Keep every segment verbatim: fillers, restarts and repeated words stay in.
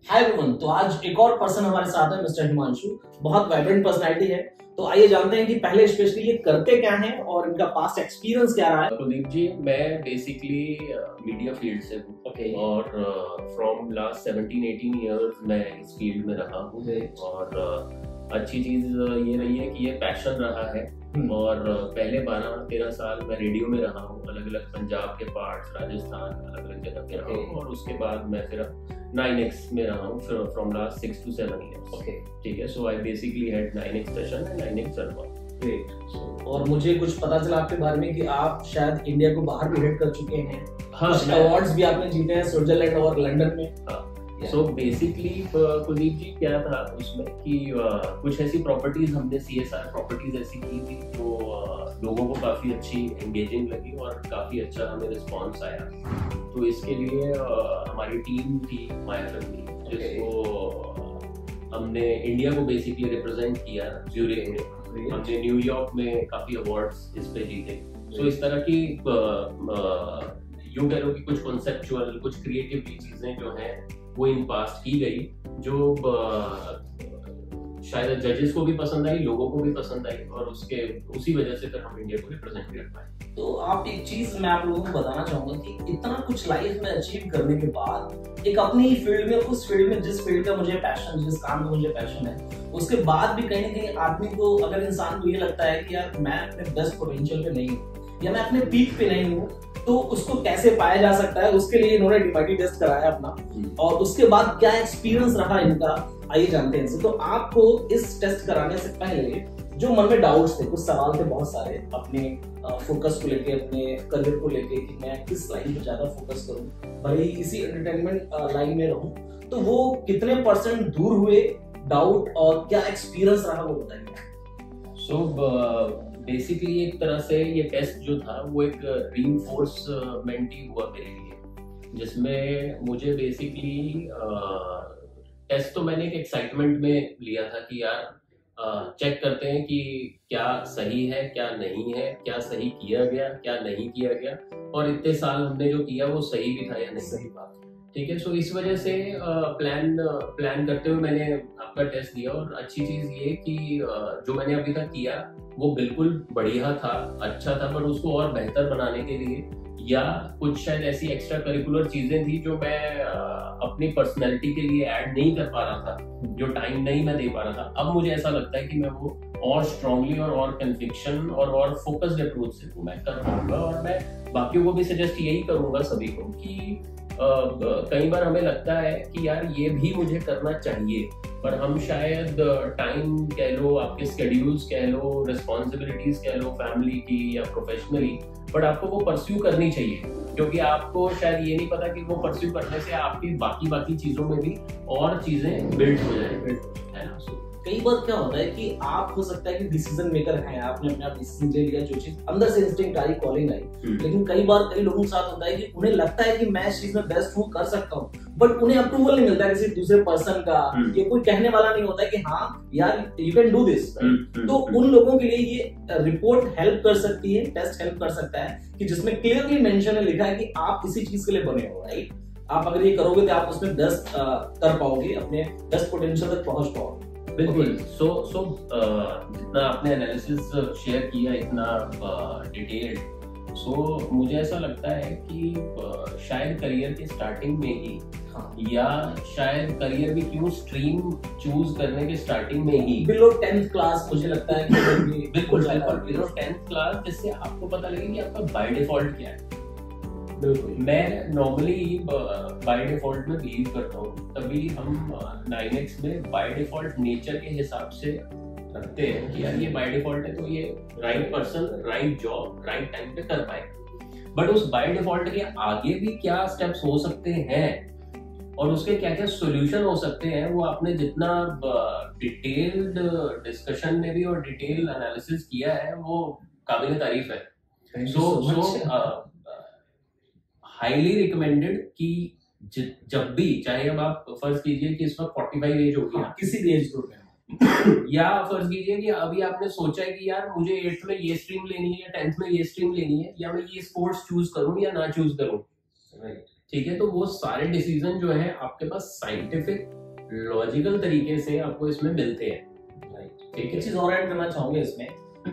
Hi everyone, तो आज एक और पर्सन हमारे साथ है, मिस्टर हिमांशु। बहुत वाइब्रेंट पर्सनालिटी है। तो आइए जानते हैं कि पहले स्पेशली ये करते क्या हैं और इनका पास्ट एक्सपीरियंस क्या रहा है। कुलदीप जी, मैं बेसिकली मीडिया फील्ड से हूँ okay. और from last seventeen eighteen years मैं इस फील्ड में रहा हूँ okay. और uh, अच्छी चीज ये रही है कि ये पैशन रहा है। hmm. और uh, पहले बारह तेरह साल मैं रेडियो में रहा हूँ, अलग अलग पंजाब के पार्ट्स, राजस्थान, अलग अलग जगह पे रहा हूँ और उसके बाद मैं फिर नाइन एक्स में रहा हूँ from last six to seven years. ठीक है, so I basically had nine X station and nine X server. Great. और मुझे कुछ पता चला आपके बारे में कि आप शायद इंडिया को बाहर भी हिट कर चुके हैं। हाँ, कुछ अवार्ड्स भी आपने जीते हैं स्विट्जरलैंड और लंदन में। हाँ, सो बेसिकली कुलदीप जी क्या था उसमें कि uh, कुछ ऐसी प्रॉपर्टीज हमने सी एस आर प्रॉपर्टीज ऐसी की थी जो uh, लोगों को काफी अच्छी एंगेजिंग लगी और काफी अच्छा हमें रिस्पॉन्स आया। तो इसके लिए uh, हमारी टीम थी माय फैमिली, जिसको हमने इंडिया को बेसिकली रिप्रेजेंट किया ज्यूरिख में। हमने न्यूयॉर्क में काफी अवार्ड्स इस पे जीते। सो इस तरह की यूं कह लो कि कुछ कॉन्सेप्चुअल, कुछ क्रिएटिव चीजें जो हैं वो इन पास्ट की गई, जो शायद जजेस को भी पसंद आई, लोगों को भी पसंद आई और उसके उसी वजह से फिर हम इंडिया को रिप्रेजेंट कर पाए। तो आप एक चीज मैं आप लोगों को बताना चाहूंगा कि इतना कुछ लाइफ में अचीव करने के बाद एक अपनी फील्ड में, उस फील्ड में जिस फील्ड का मुझे पैशन, जिस काम में मुझे पैशन है, उसके बाद भी कहीं ना कहीं आदमी को, अगर इंसान को ये लगता है कि यार मैं अपने बेस्ट पोटेंशियल पे नहीं हूँ या मैं अपने पीक पे नहीं हूँ, तो उसको कैसे पाया जा सकता है। उसके लिए इन्होंने डीमाइटी टेस्ट कराया अपना और उसके बाद क्या एक्सपीरियंस रहा इनका, आइए जानते हैं। तो आपको इस टेस्ट कराने से पहले जो मन में डाउट्स थे, कुछ सवाल थे बहुत सारे अपने फोकस को लेके, अपने करियर को लेके कि मैं किस लाइन पे ज्यादा फोकस करूं, भले ही इसी एंटरटेनमेंट लाइन में रहूं, तो वो कितने परसेंट दूर हुए डाउट और क्या एक्सपीरियंस रहा वो बताइए। सो बेसिकली एक तरह से ये टेस्ट जो था वो एक रीइंफोर्समेंट ही हुआ मेरे लिए, जिसमें मुझे बेसिकली टेस्ट तो मैंने एक एक्साइटमेंट में लिया था कि यार चेक करते हैं कि क्या सही है, क्या नहीं है, क्या सही किया गया, क्या नहीं किया गया, और इतने साल हमने जो किया वो सही भी था या नहीं। सही बात। ठीक है, सो इस वजह से प्लान प्लान करते हुए मैंने आपका टेस्ट दिया। और अच्छी चीज ये कि जो मैंने अभी तक किया वो बिल्कुल बढ़िया था, अच्छा था, पर उसको और बेहतर बनाने के लिए या कुछ शायद ऐसी एक्स्ट्रा करिकुलर चीजें थी जो मैं अपनी पर्सनैलिटी के लिए ऐड नहीं कर पा रहा था, जो टाइम नहीं मैं दे पा रहा था। अब मुझे ऐसा लगता है कि मैं वो और स्ट्रांगली और और कन्विक्शन और और फोकस्ड अप्रोच से वो मैं कर पाऊंगा। और मैं बाकियों को भी सजेस्ट यही करूंगा सभी को कि Uh, कई बार हमें लगता है कि यार ये भी मुझे करना चाहिए, पर हम शायद टाइम कह लो, आपके स्केड्यूल्स कह लो, रिस्पॉन्सिबिलिटीज कह लो, फैमिली की या प्रोफेशनली, बट आपको वो परस्यू करनी चाहिए, क्योंकि आपको शायद ये नहीं पता कि वो परस्यू करने से आपकी बाकी बाकी चीजों में भी और चीजें बिल्ड हो जाए, है ना। कई बार क्या होता है कि आप हो सकता है कि डिसीजन मेकर हैं, आपने अपने आप डिसीजन ले लिया, जो चीज अंदर से इंस्टिंक्ट आई, कॉलिंग आई, लेकिन कई बार कई लोगों के साथ होता है कि उन्हें लगता है कि मैं इस चीज में बेस्ट हूँ, कर सकता हूँ, बट उन्हें अप्रूवल नहीं मिलता किसी दूसरे पर्सन का, ये कोई कहने वाला नहीं होता है कि हाँ यार यू कैन डू दिस। तो उन लोगों के लिए ये रिपोर्ट हेल्प कर सकती है, टेस्ट हेल्प कर सकता है कि जिसमें क्लियरली मेंशन है, लिखा है कि आप इसी चीज के लिए बने हो, राइट। आप अगर ये करोगे तो आप उसमें बेस्ट कर पाओगे, अपने बेस्ट पोटेंशियल तक पहुंच पाओगे। बिल्कुल। सो सो जितना आपने एनालिसिस शेयर किया, इतना डिटेल्ड, सो मुझे ऐसा लगता है कि uh, शायद करियर के स्टार्टिंग में ही, हाँ, या शायद करियर भी क्यों स्ट्रीम चूज करने के स्टार्टिंग में ही बिलो टेंथ क्लास मुझे लगता है कि बिल्कुल बिल्कुल बिलो टेंथ क्लास, जिससे आपको पता लगे कि आपका बाय डिफॉल्ट क्या है। बिल्कुल, मैं नॉर्मली बाय डिफॉल्ट में बिलीव करता हूँ, तभी हम नाइन एक्स में बाय डिफॉल्ट नेचर के हिसाब से रखते हैं कि यार ये बाय डिफॉल्ट है तो ये right person right job right time पे कर पाएगा। बट उस बाय डिफॉल्ट के आगे भी क्या स्टेप्स हो सकते हैं और उसके क्या क्या सॉल्यूशन हो सकते हैं, वो आपने जितना डिटेल्ड डिस्कशन में भी और डिटेल एनालिसिस किया है वो काबिल तारीफ है। सो सो हाईली रिकमेंडेड कि जब भी, चाहे अब आप फर्ज कीजिए कि इस वक्त पैंतालीस एज हो गया, हाँ, किसी भी एज ग्रुप में, या फर्ज कीजिए कि अभी आपने सोचा है कि यार मुझे एट्थ में ये स्ट्रीम लेनी है या टेंथ में ये स्ट्रीम लेनी है, या मैं ये स्पोर्ट्स चूज करूं या ना चूज करूं, ठीक है, तो वो सारे डिसीजन जो है आपके पास साइंटिफिक लॉजिकल तरीके से आपको इसमें मिलते हैं। ठीक है, चीज और ऐड करना चाहूंगे इसमें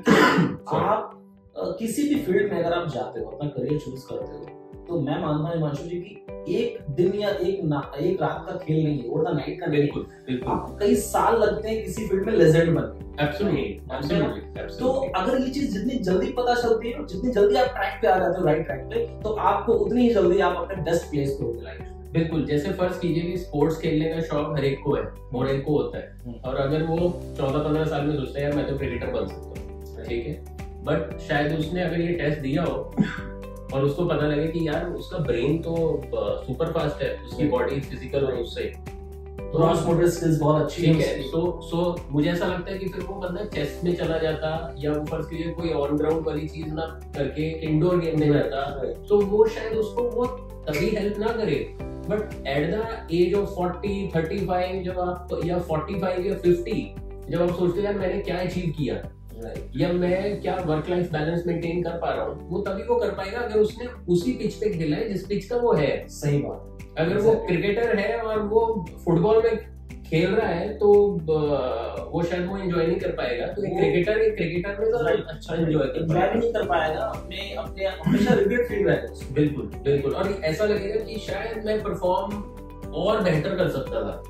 आप अ, किसी भी फील्ड में अगर आप जाते हो, अपना करियर चूज करते हो, तो मैं मानता हूँ हिमांशु जी की एक दिन या एक ना, एक रात का खेल नहीं है, और द नाइट का नहीं। बिल्कुल बिल्कुल, आपको कई साल लगते हैं किसी फील्ड में लेजेंड बनने। Absolutely absolutely. तो अगर ये चीज जितनी जल्दी पता चलती है, जितनी जल्दी आप ट्रैक पे आ जाते हो, राइट ट्रैक पे, तो आपको उतनी ही जल्दी आप अपने बेस्ट प्लेस पे होगे लाइफ। बिल्कुल, जैसे फर्ज कीजिए कि स्पोर्ट्स खेलने का शौक हर एक को है और एक को होता है, और अगर वो चौदह पंद्रह साल में सोचता है यार मैं तो क्रिकेटर बन सकता हूँ, ठीक है, बट शायद उसने अगर ये टेस्ट दिया हो और उसको पता लगे कि यार उसका ब्रेन तो सुपर फास्ट है, उसकी बॉडी फिजिकल और उससे क्रॉस मोटर स्किल्स बहुत अच्छी है, सो सो मुझे ऐसा लगता है कि फिर वो बंदा चेस में चला जाता, या वो फर्स्ट कीजिए कोई ऑन ग्राउंड वाली चीज ना करके इंडोर गेम में जाता, तो वो शायद उसको वो तभी हेल्प ना करे, but at the age of forty thirty five जब आप, या फोर्टी फाइव या फिफ्टी जब आप सोचते हैं यार मैंने क्या अचीव किया, या मैं क्या वर्क लाइफ बैलेंस मेंटेन कर पा रहा हूँ, वो तभी वो कर पाएगा अगर उसने उसी पिच पे खेला है जिस पिच का वो है। सही बात। अगर वो क्रिकेटर है और वो फुटबॉल में खेल रहा है तो वो शायद वो एंजॉय नहीं कर पाएगा, तो एक क्रिकेटर एक क्रिकेटर में तो अच्छा एंजॉय कर एंजॉय भी नहीं कर पाएगा, अपने अपने हमेशा रिग्रेट फील रहेगा। बिल्कुल बिल्कुल, और ऐसा लगेगा कि शायद मैं परफॉर्म और बेहतर कर सकता था।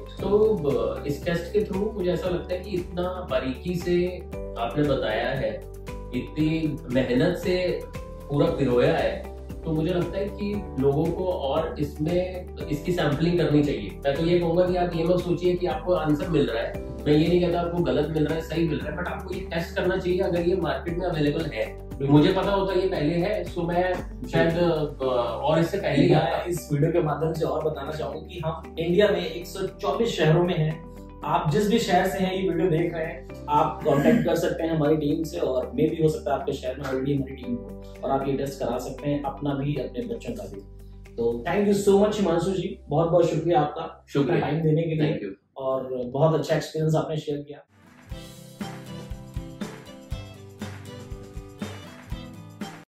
तो इस टेस्ट के थ्रू मुझे ऐसा लगता है कि इतना बारीकी से आपने बताया है, इतनी मेहनत से पूरा पिरोया है, तो मुझे लगता है कि लोगों को और इसमें इसकी सैम्पलिंग करनी चाहिए। मैं तो ये कहूंगा कि आप ये मत सोचिए कि आपको आंसर मिल रहा है, मैं ये नहीं कहता आपको गलत मिल रहा है, सही मिल रहा है, बट आपको ये टेस्ट करना चाहिए अगर ये मार्केट में अवेलेबल है। मुझे पता होता ये पहले है, सो मैं शायद और इससे पहले ही आता। इस वीडियो के माध्यम से और बताना चाहूंगा कि हम इंडिया में एक सौ चौबीस शहरों में हैं। आप जिस भी शहर से हैं ये वीडियो देख रहे हैं, आप कांटेक्ट कर सकते हैं हमारी टीम से, और मे भी हो सकता है आपके शहर में ऑलरेडी हमारी टीम हो, और आप ये टेस्ट करा सकते हैं, अपना भी अपने बच्चों का भी। तो thank you so much Himanshu ji, बहुत बहुत शुक्रिया आपका, शुक्रिया टाइम देने के लिए, थैंक यू, और बहुत अच्छा एक्सपीरियंस आपने शेयर किया।